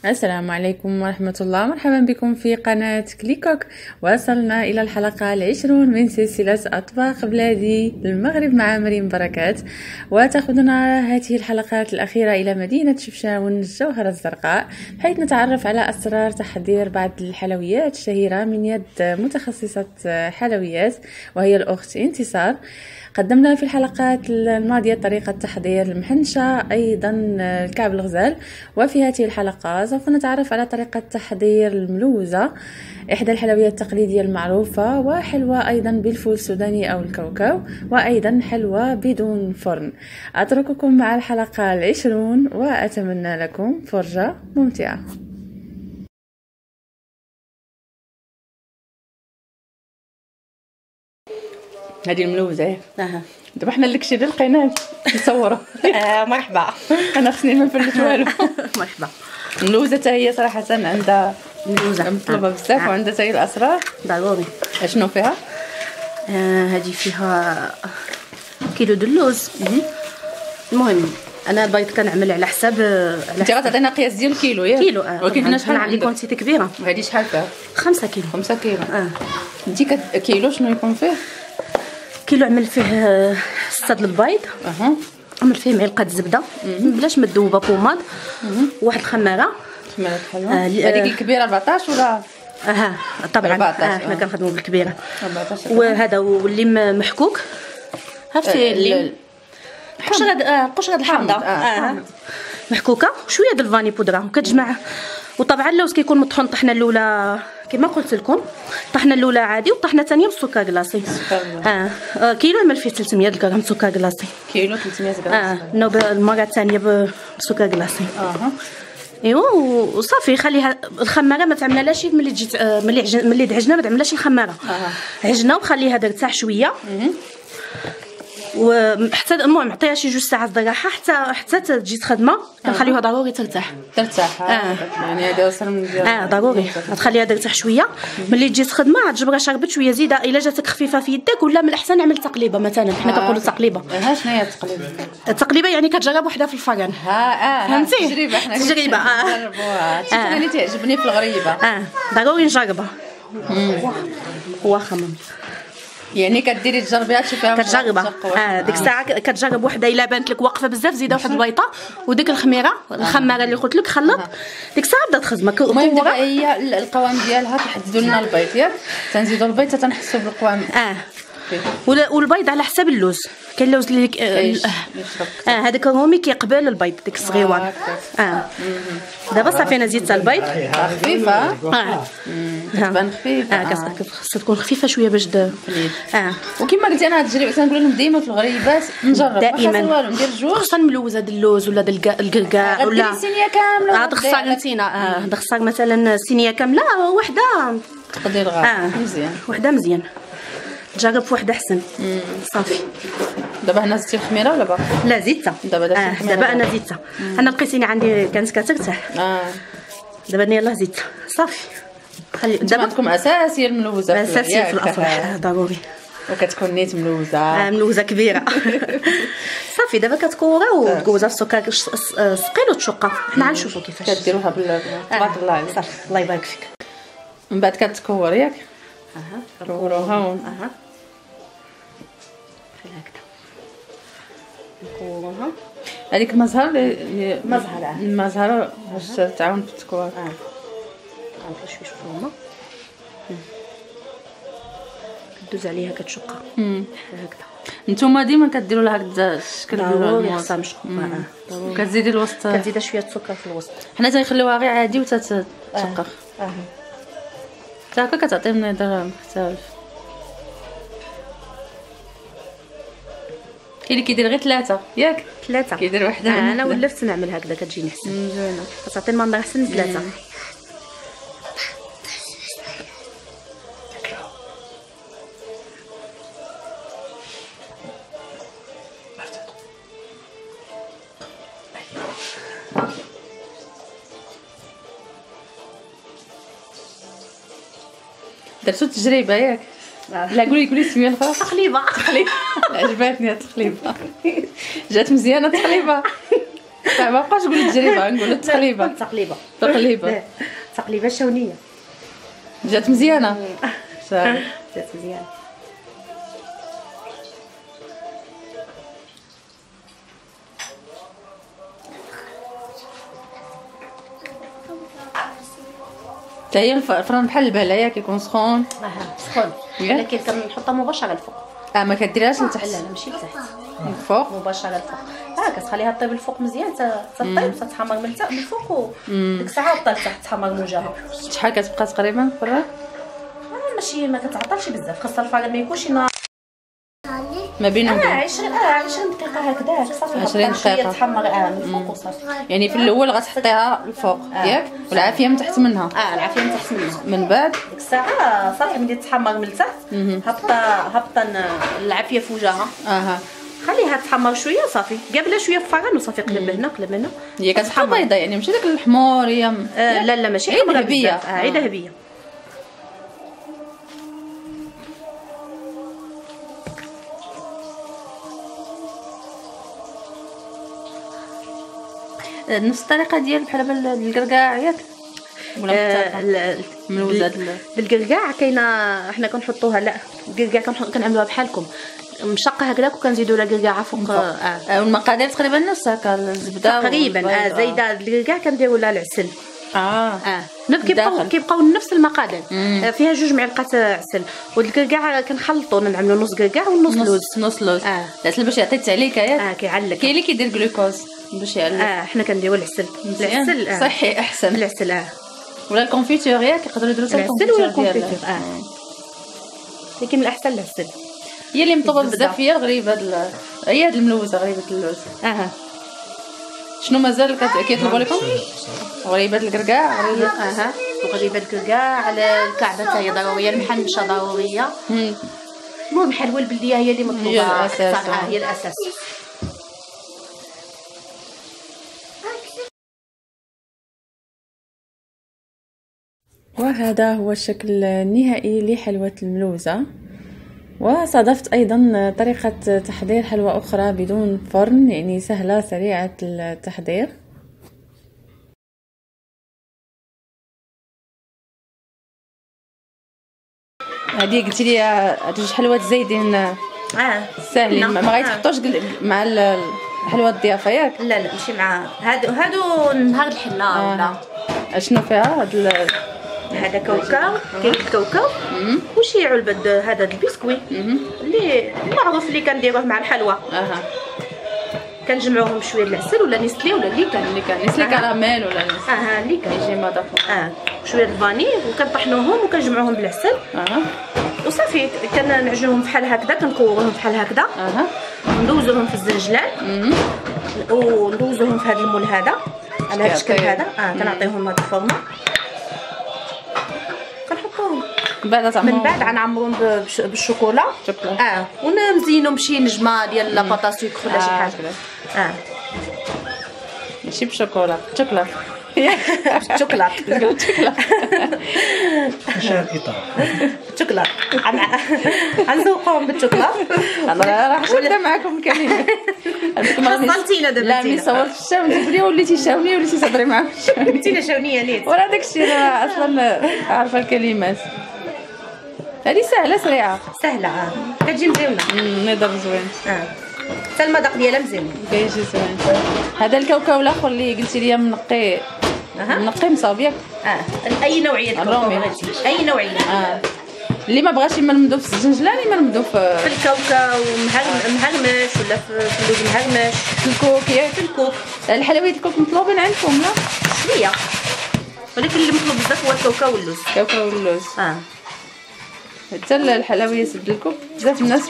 السلام عليكم ورحمة الله. مرحبا بكم في قناة كليكوك. وصلنا إلى الحلقة 20 من سلسلة أطباق بلادي المغرب مع مريم بركات، وتأخذنا هذه الحلقات الأخيرة إلى مدينة شفشاون الجوهرة الزرقاء، حيث نتعرف على أسرار تحضير بعض الحلويات الشهيرة من يد متخصصة حلويات وهي الأخت انتصار. قدمنا في الحلقات الماضية طريقة تحضير المحنشة، أيضا الكعب الغزال، وفي هذه الحلقة سوف نتعرف على طريقة تحضير الملوزة، إحدى الحلويات التقليدية المعروفة، وحلوى أيضا بالفول السوداني أو الكاوكاو، وأيضا حلوى بدون فرن. أترككم مع الحلقة 20 وأتمنى لكم فرجة ممتعة. هذه الملوزة دابا حنا اللي كشي لقيناه نصوروا. مرحبا. انا خصني ما نفلت والو. مرحبا. الملوزه حتى هي صراحه عندها ملوزه مطلوبه بزاف، وعندها حتى هي الاسرار ضروري. شنو فيها؟ هذه فيها كيلو د اللوز. المهم انا البيض كنعمل على حساب انت غتعطينا قياس ديال الكيلو ياك؟ كيلو. ولكن هنا شحال عندي كونتيتي كبيره. وهذه شحال فيها؟ 5 كيلو. 5 كيلو. انت كيلو شنو يكون فيه؟ كيلو عمل فيه 6 د البيض، عمل فيه معلقه زبده بلاش مذوبه بوماد، واحد الخماره حلوه. هذيك الكبيره 14 ولا؟ طبعا حنا كنخدموا بالكبيره. 14. وهذا واللي محكوك، عرفتي اللي قشره الحامضه محكوكه، شويه د الفاني بودره وكتجمع. وطبعا اللوز كيكون مطحون طحنه الاولى كما قلت لكم، طحنه الاولى عادي والطحنه الثانيه بالسكر كلاصي. كيلو عمل فيه 300 غرام سكر كلاصي. كيلو 300 غرام. نوبه المره الثانيه بسكر كلاصي. ايوا وصافي. خليها الخماره ما تعملهاش ملي تجي ملي دعجنا، ما تعملهاش الخماره. عجنا وخليها ترتاح شويه، وحتى المهم نعطيها شي 2 ساعات د الراحه حتى تجي تخدمه. كنخليوها ضروري ترتاح. يعني هذا وصل ديال ضروري تخليها ترتاح شويه. ملي تجي تخدمه تجبرها شربت شويه زيده، الا جاتك خفيفه في يدك، ولا من الاحسن نعمل تقليبه مثلا. حنا كنقولوا تقليبه. شنو هي التقليبه؟ التقليبه يعني كتجرب وحده في الفران. فهمتي؟ تجربه. حنا نجربوها. اللي تعجبني في الغريبه. ضروري نجربها. واخا يعني كديري تجربيها تشوفيها كتجربها. ديك الساعه كتجرب وحده الا بانت لك واقفه بزاف زيدها واحد البيضه، وديك الخماره اللي قلت لك خلط. ديك الساعه بدا تخدمك. المهم دابا هي القوام ديالها كيحددوا لنا البيض ياك، تنزيدوا البيض حتى تنحسوا بالقوام. والبيض على حساب اللوز. كاين اللوز اللي هذاك الرومي كيقبل البيض ديك الصغيوان. دابا صافي انا زيدت البيض. خفيفه. كتبان خفيفه. خاصها تكون خفيفه شويه باش وكما قلتي انا هاد التجربه تنقول لهم ديما في الغريبات نجرب دائما. والو ندير جوج، خصوصا ملوزه د اللوز ولا د الكركاع ولا صينيه كامله. خصها نتينا خصها مثلا صينيه كامله وحده تقدير مزيان. وحده مزيان. جرب في وحده احسن. صافي. دابا هنا زدتي الخميره ولا باقي؟ لا زدتها. دابا انا زدتها. انا القيسينه عندي كانت كترتاح. دابا انا يلاه زدتها صافي. خلي دابا عندكم اساسيه الملوزه. اساسيه في الافراح ضروري. وكتكون نيت ملوزه. ملوزه كبيره. صافي دابا كتكورها وتكوزها في السكر ثقيل وتشقها. حنا غنشوفوا كيفاش كديروها تبارك الله عليك. صافي الله يبارك فيك. من بعد كتكور ياك. كوروها. خليها هكذا نكوروها. هذيك المزهر باش تعاون في التكوير. نحط شويه فرومه كدوز عليها كتشقها هكذا. نتوما ديما كديروا لها هكذا الشكل ديال خصها مشقه. كتزيدي الوسط، كتزيد شويه السكر في الوسط. حنا تنخليوها غير عادي وتتشقق. حتى هكا كتعطي منظر مختلف. كاين اللي كيدير غير 3 ياك؟ 3 كيدير وحده. انا ولفت نعمل هكذا كتجيني احسن. زوينه كتعطي المنظر احسن. 3 درتو التجربه ياك؟ لا قولي سميه الفرق. تقليبه. عجبتني التقليبه. جات مزيانه التقليبه. ما بقاش نقول التجربه، نقول التقليبه. تقليبه شونيه. جات مزيانه. جات مزيانه. حتى هي الفران بحال البهلايه كيكون سخون. سخون، ولكن كنحطها مباشره الفوق. ما كديرهاش لتحت؟ لا ماشي لتحت، الفوق مباشره الفوق. كتخليها طيب الفوق مزيان، تطيب تتحمر من الفوق، وديك الساعه طيب تحمر من وجهها. شحال كتبقى تقريبا الفران؟ ماشي ما كتعطلش بزاف، خاصها الفران ما يكونش نار ما بينهم 20 دقيقه هكذا صافي. 20 دقيقه تحمر من الفوق وصافي. يعني في الاول غتحطيها الفوق ياك، والعافيه من تحت منها. العافيه من تحت منها. من بعد ديك الساعه صافي ملي تحمر من التحت هبط العافيه في وجهها. خليها تحمر شويه صافي، قبل شويه في الفران وصافي. قلب هنا قلب هنا. هي كتحمر بيضه يعني ماشي داك الحمور هي لا ماشي حمرا ذهبيه. عيده ذهبيه. نفس الطريقه ديال بحال الكركاع ياك ولا ملوزه؟ الكركاع كاينه حنا كنحطوها. لا الكركاع كنعملوها بحالكم مشقه هكذاك، وكنزيدوا لها كركاع فوق. والمقادير تقريبا نفس هكا، الزبده تقريبا. زايده الكركاع كنديروا لها العسل. كيبقاو نفس المقادير. فيها 2 معلقات عسل، والكركاع كنخلطوا نعملوا نص كركاع ونص لوز. نص لوز العسل باش يعطي التعليكه ياك. كيعلك. كاين اللي كيدير جلوكوز باش يعلك. حنا كنديروا العسل. العسل صحي احسن. العسل ولا الكونفيتور ياك يقدروا يديروا العسل ولا الكونفيتور. لكن الاحسن العسل. هي اللي مطلوبه بزاف هي الغريبه هي هاد الملوزه، غريبه اللوز. شنو مازال كيطلبوا لكم؟ غريبه الكركاع. وغريبه الكركاع على الكعبه هي ضروريه، المحنشه ضروريه. المهم الحلوه البلديه هي اللي مطلوبه. هي الاساس. وهذا هو الشكل النهائي لحلوى الملوزة. وصادفت أيضا طريقة تحضير حلوى أخرى بدون فرن، يعني سهلة سريعة التحضير. هذه قلتي لي هاد حلوى زايدين ساهلين، ما غيتحطوش مع الحلوى الضيافه ياك؟ لا ماشي مع هادو نهار الحنه. ولا اشنو فيها هذا كاوكاو، كاين الكاوكاو وشي علبه هذا البسكوي اللي معروف اللي كنديروه مع الحلوى. كنجمعوهم شويه العسل ولا نيسلي ولا اللي كان نيسلي كراميل ولا اللي كان يجي مضافه. شويه الفاني وكنطحنوهم وكنجمعوهم بالعسل. وصافي كنعجنوهم بحال هكذا، كنكوروهم بحال هكذا. وندوزوهم في الزنجلان وندوزوهم في هذا المول هذا على هذا الشكل هذا. كنعطيهم هذه الفورمه، كنحطوهم من بعد غنعمروهم بالشوكولا. ونزينهم بشي نجمه ديال لاباطا سكر ولا شي حاجه. ماشي بالشوكولا، شوكولا. شوكولات. شوكولات غنزوقوهم بالشوكولات. انا راح نبدا معكم كاملين. وصلتينا دابا. لا ملي صورت الشاون تقولي وليتي شاونيه وليتي تهضري معاهم. انتينا شاونيه نيت ورا داكشي انا اصلا عارفه الكلمات. هذه سهله سريعه كتجي مزيونه. نضر زوين. حتى المذاق ديالها مزيان، كيجي زوين. هذا الكاوكاو الاخر اللي قلتي لي منقي مصاوب ياك؟ اي نوعيه الرومي، اي نوعيه. اللي ما بغاش اما نمدو في الزنجلان اما نمدو في الكاوكاو مهرمش ولا في اللوز مهرمش، في الكوك ياك. في الكوك الحلويات الكوك مطلوبين عندكم؟ لا شويه، ولكن اللي مطلوب بزاف هو الكاوكاو واللوز. الكاوكاو واللوز. حتى الحلويات بالكوك بزاف الناس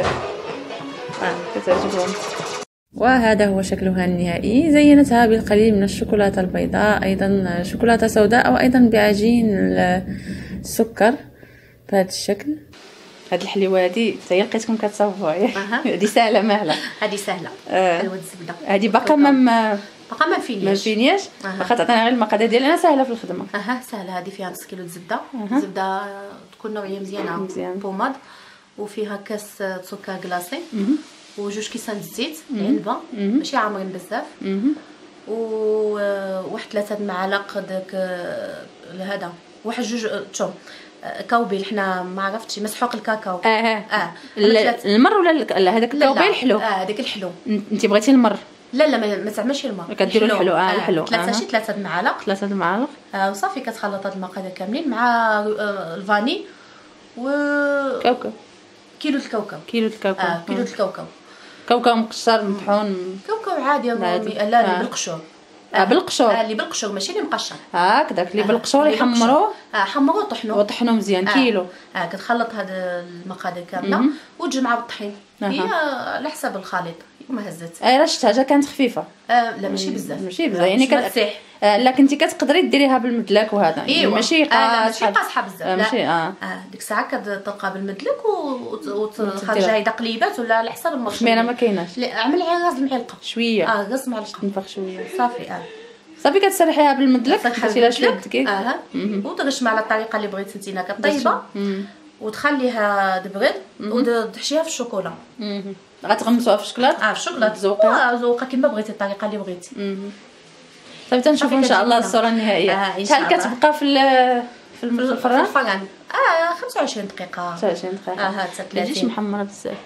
كتعجبهم. وهذا هو شكلها النهائي. زينتها بالقليل من الشوكولاتة البيضاء، أيضا شوكولاتة سوداء، أو أيضا بعجين السكر بهذا الشكل. هاد الحلوى هادي حتى هي لقيتكم كتصاوبوا هادي سهله ماهله. هادي سهله حلوى الزبده. هادي باقا ما فينياش باقا تعطينا غير المقادير ديالها سهله في الخدمه. سهله. هادي فيها نص كيلو الزبده. الزبده تكون نوعيه مزيانه بوماد، وفيها كاس سكر كلاصي، وجوج كيسان الزيت علبه ماشي عامرين بزاف، وواحد 3 معالق داك هذا، واحد 2 توم كاوبيل، حنا ما عرفتش مسحوق الكاكاو. المر ولا هذاك الكاوبيل الحلو؟ هذاك الحلو. انت بغيتي المر؟ لا ما تعملش الماء، كديروا الحلو. الحلو 3 معالق. 3 معالق وصافي كتخلط هاد المقادير كاملين مع الفاني و كاوكاو. كيلو الكاوكاو. كيلو الكاوكاو. كاوكاو مقشر مطحون؟ كاوكاو عادي. لا بالقشور. بالقشور. اللي بالقشور ماشي اللي مقشر. هكذاك اللي بالقشور يحمروه. حمروه وطحنوه مزيان. كيلو. كتخلط هاد المقادير كامله وتجمعها بالطحين. هي على حسب الخليط ما هزت. راه شفتها كانت خفيفه. لا ماشي بزاف يعني كتسيح. لا كنتي كتقدري ديريها بالمدلك وهذا. إيوه. ماشي قاصحه بزاف. ماشي ديك الساعه كتطلقها بالمدلك وتخرجها اذا قليبات ولا على حسب المرش. خميره ما كايناش. لا عمل غاز المعلقه شويه. غاز معلقه تنفخ شويه صافي كتسرحيها بالمدلك. تحطي لها شويه دقيق وتغشمها على الطريقه اللي بغيتي انت كطيبه وتخليها تبرد وتحشيها في الشوكولا. غتغمسوها في الشكلاط. في الشكلاط زوقه كيما بغيتي الطريقه اللي بغيتي. صافي تنشوفوا ان شاء الله الصوره النهائيه. شحال كتبقى في الفران؟ 25 دقيقه. 25 دقيقه. حتى 30. ما تجيش محمره بزاف.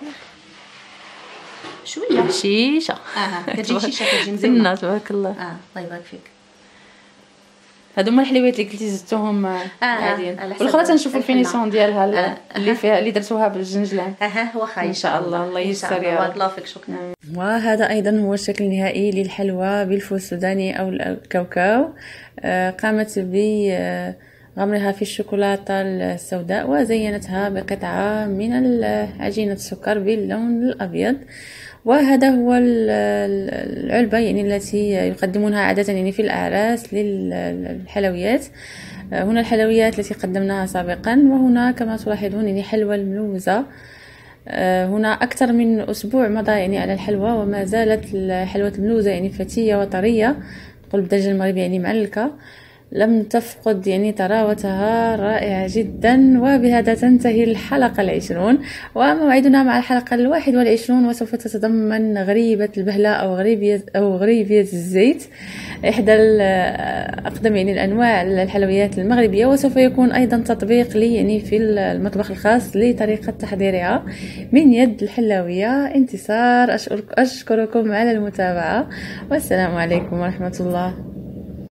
شويه شيشه. كتجي شيشه كتجي مزيانه. تبارك الله. الله يبارك فيك. هادو هما الحلويات اللي قلتي زدتوهم عاديين. والاخرى تنشوفوا الفينيسيون ديالها اللي فيها اللي درتوها بالجنجلان. واخا ان شاء الله يسر يا بارك الله فيك. شكرا. وهذا ايضا هو الشكل النهائي للحلوى بالفول السوداني او الكاوكاو. قامت بغمرها في الشوكولاته السوداء وزينتها بقطعه من عجينه السكر باللون الابيض. وهذا هو العلبة يعني التي يقدمونها عادة يعني في الأعراس للحلويات. هنا الحلويات التي قدمناها سابقا، وهنا كما تلاحظون يعني حلوى الملوزة. هنا أكثر من أسبوع مضى يعني على الحلوى وما زالت حلوى الملوزة يعني فتية وطرية، نقول بالدرجة المغربية يعني معلكة، لم تفقد يعني طراوتها، رائعة جدا. وبهذا تنتهي الحلقة 20 وموعدنا مع الحلقة 21 وسوف تتضمن غريبة البهلة أو غريبية الزيت، إحدى أقدم يعني الأنواع الحلويات المغربية، وسوف يكون أيضا تطبيق لي يعني في المطبخ الخاص لطريقة تحضيرها من يد الحلاوية انتصار. أشكركم على المتابعة والسلام عليكم ورحمة الله.